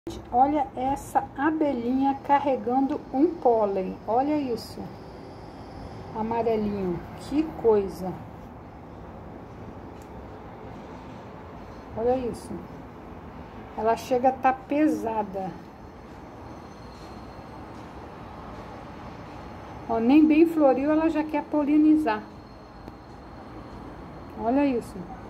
Olha essa abelhinha carregando um pólen. Olha isso. Amarelinho. Que coisa. Olha isso. Ela chega a estar pesada. Ó, nem bem floriu, ela já quer polinizar. Olha isso.